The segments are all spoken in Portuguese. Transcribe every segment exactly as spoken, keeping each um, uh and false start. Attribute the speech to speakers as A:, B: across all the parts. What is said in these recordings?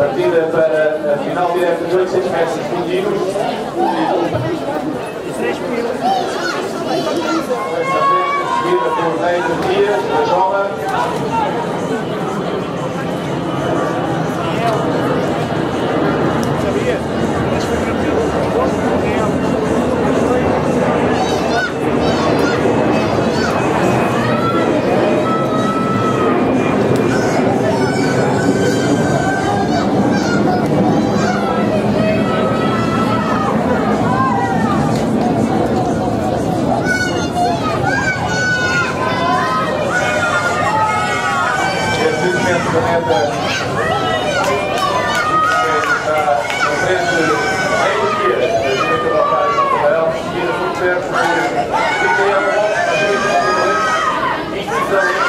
A: partida para a final direta de oitocentos metros contínuos. Seguida por Neide Dias, da Joma. Da meta está na frente em dia da Junta da Alfara de Rafael, seguida por perto por Micaela Lopes, e decisão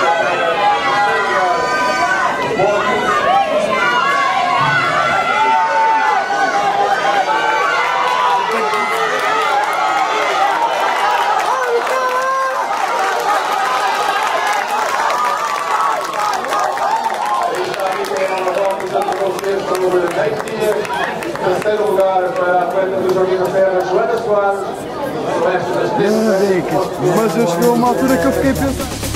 A: terceiro lugar para a atleta do Jardim da Serra, Joana Soares.
B: Mas eu cheguei a uma altura que eu fiquei pensando.